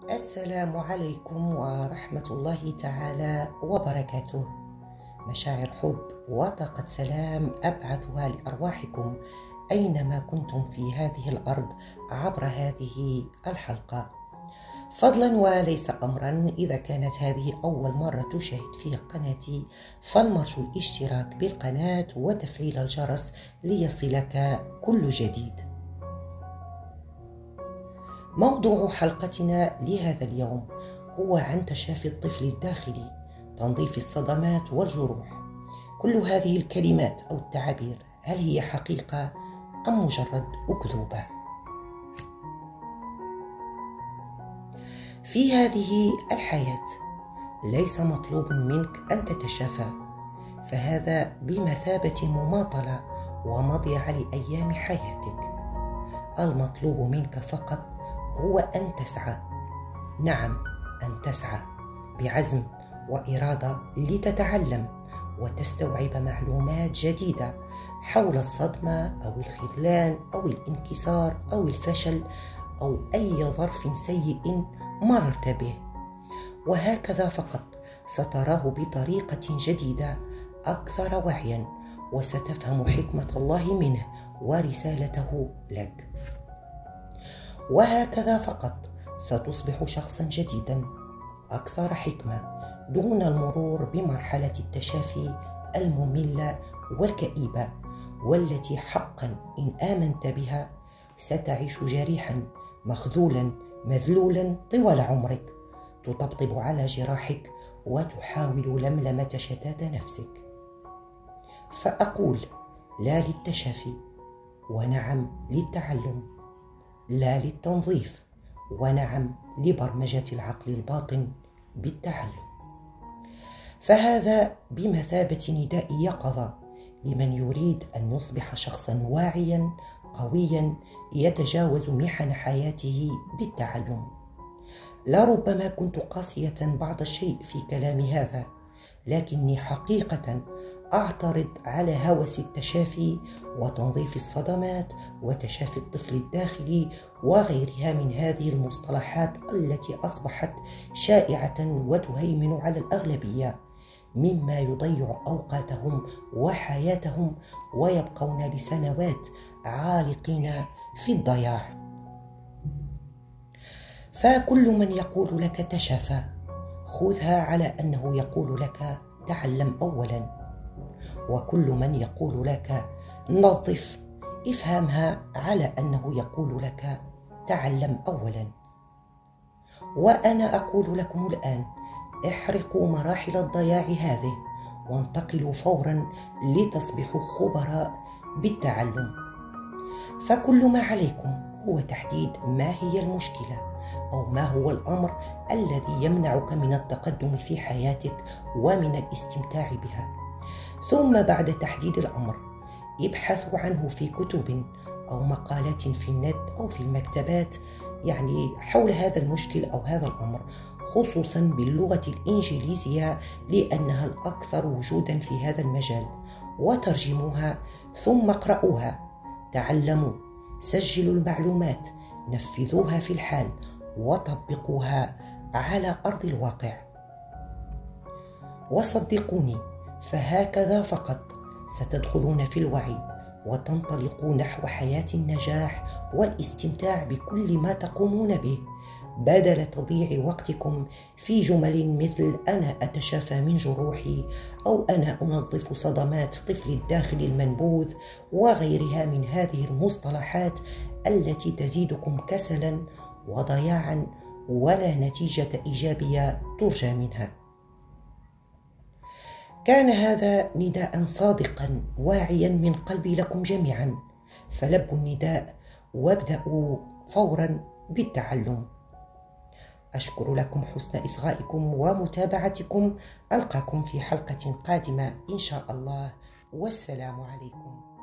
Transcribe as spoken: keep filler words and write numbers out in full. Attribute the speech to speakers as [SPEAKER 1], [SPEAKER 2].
[SPEAKER 1] السلام عليكم ورحمة الله تعالى وبركاته. مشاعر حب وطاقة سلام أبعثها لأرواحكم أينما كنتم في هذه الأرض عبر هذه الحلقة. فضلا وليس أمرا، إذا كانت هذه أول مرة تشاهد في قناتي فالمرجو الاشتراك بالقناة وتفعيل الجرس ليصلك كل جديد. موضوع حلقتنا لهذا اليوم هو عن تشافي الطفل الداخلي، تنظيف الصدمات والجروح. كل هذه الكلمات أو التعابير هل هي حقيقة أم مجرد أكذوبة؟ في هذه الحياة ليس مطلوب منك أن تتشافى، فهذا بمثابة مماطلة ومضيعة لأيام حياتك. المطلوب منك فقط هو أن تسعى، نعم أن تسعى بعزم وإرادة لتتعلم وتستوعب معلومات جديدة حول الصدمة أو الخذلان أو الانكسار أو الفشل أو أي ظرف سيء مررت به، وهكذا فقط ستراه بطريقة جديدة أكثر وعيا، وستفهم حكمة الله منه ورسالته لك. وهكذا فقط ستصبح شخصا جديدا أكثر حكمة دون المرور بمرحلة التشافي المملة والكئيبة، والتي حقا إن آمنت بها ستعيش جريحا مخذولا مذلولا طوال عمرك، تطبطب على جراحك وتحاول لملمة شتات نفسك. فأقول لا للتشافي ونعم للتعلم، لا للتنظيف ونعم لبرمجة العقل الباطن بالتعلم. فهذا بمثابة نداء يقظة لمن يريد أن يصبح شخصا واعيا قويا يتجاوز محن حياته بالتعلم. لربما كنت قاسية بعض الشيء في كلامي هذا، لكني حقيقة أعترض على هوس التشافي وتنظيف الصدمات وتشافي الطفل الداخلي وغيرها من هذه المصطلحات التي أصبحت شائعة وتهيمن على الأغلبية، مما يضيع أوقاتهم وحياتهم ويبقون لسنوات عالقين في الضياع. فكل من يقول لك تشافى خذها على أنه يقول لك تعلم أولا، وكل من يقول لك نظف افهمها على أنه يقول لك تعلم أولا. وأنا أقول لكم الآن احرقوا مراحل الضياع هذه وانتقلوا فورا لتصبحوا خبراء بالتعلم. فكل ما عليكم هو تحديد ما هي المشكلة أو ما هو الأمر الذي يمنعك من التقدم في حياتك ومن الاستمتاع بها، ثم بعد تحديد الأمر ابحثوا عنه في كتب أو مقالات في النت أو في المكتبات، يعني حول هذا المشكل أو هذا الأمر، خصوصا باللغة الإنجليزية لأنها الأكثر وجودا في هذا المجال، وترجموها ثم اقرأوها، تعلموا، سجلوا المعلومات، نفذوها في الحال وطبقوها على أرض الواقع. وصدقوني فهكذا فقط ستدخلون في الوعي وتنطلقون نحو حياة النجاح والاستمتاع بكل ما تقومون به، بدل تضييع وقتكم في جمل مثل أنا أتشافى من جروحي أو أنا أنظف صدمات طفلي الداخلي المنبوذ وغيرها من هذه المصطلحات التي تزيدكم كسلا وضياعا ولا نتيجة إيجابية ترجى منها. كان هذا نداء صادقا واعيا من قلبي لكم جميعا، فلبوا النداء وابدأوا فورا بالتعلم. أشكر لكم حسن إصغائكم ومتابعتكم. ألقاكم في حلقة قادمة إن شاء الله، والسلام عليكم.